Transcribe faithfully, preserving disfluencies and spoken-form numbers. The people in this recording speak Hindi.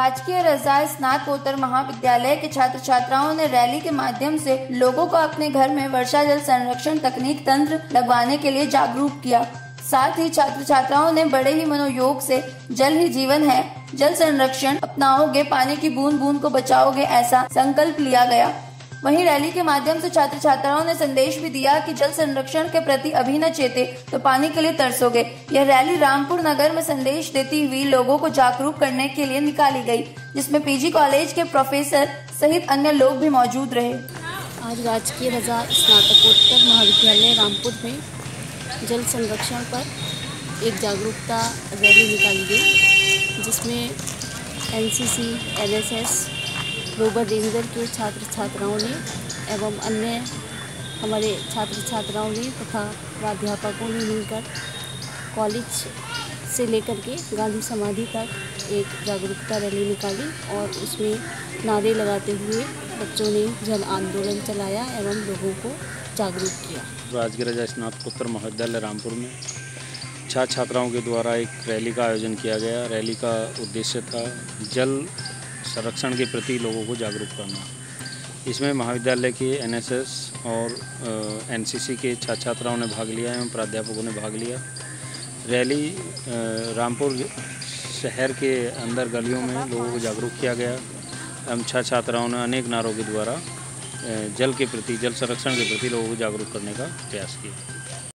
राजकीय रजा स्नातकोत्तर महाविद्यालय के छात्र छात्राओं ने रैली के माध्यम से लोगों को अपने घर में वर्षा जल संरक्षण तकनीक तंत्र लगवाने के लिए जागरूक किया। साथ ही छात्र छात्राओं ने बड़े ही मनोयोग से जल ही जीवन है, जल संरक्षण अपनाओगे पानी की बूंद बूंद को बचाओगे, ऐसा संकल्प लिया गया। वहीं रैली के माध्यम से छात्र छात्राओं ने संदेश भी दिया कि जल संरक्षण के प्रति अभी न चेते तो पानी के लिए तरसोगे। यह रैली रामपुर नगर में संदेश देती हुई लोगों को जागरूक करने के लिए निकाली गई, जिसमें पीजी कॉलेज के प्रोफेसर सहित अन्य लोग भी मौजूद रहे। आज राजकीय रजा स्नातकोत्तर महाविद्यालय रामपुर में जल संरक्षण पर एक जागरूकता रैली निकाली गई, जिसमें एनसीसी, एनएसएस, रोबर रेंजर के छात्र छात्राओं ने एवं अन्य हमारे छात्र छात्राओं ने तथा प्राध्यापकों ने मिलकर कॉलेज से लेकर के गांधी समाधि तक एक जागरूकता रैली निकाली और उसमें नारे लगाते हुए बच्चों ने जन आंदोलन चलाया एवं लोगों को जागरूक किया। राजकीय रजा स्नातकोत्तर महाविद्यालय रामपुर में छात्र छात्राओं के द्वारा एक रैली का आयोजन किया गया। रैली का उद्देश्य था जल संरक्षण के प्रति लोगों को जागरूक करना। इसमें महाविद्यालय के एनएसएस और एनसीसी के छात्र छात्राओं ने भाग लिया एवं प्राध्यापकों ने भाग लिया। रैली रामपुर शहर के अंदर गलियों में लोगों को जागरूक किया गया एवं छात्र छात्राओं ने अनेक नारों के द्वारा जल के प्रति, जल संरक्षण के प्रति लोगों को जागरूक करने का प्रयास किया।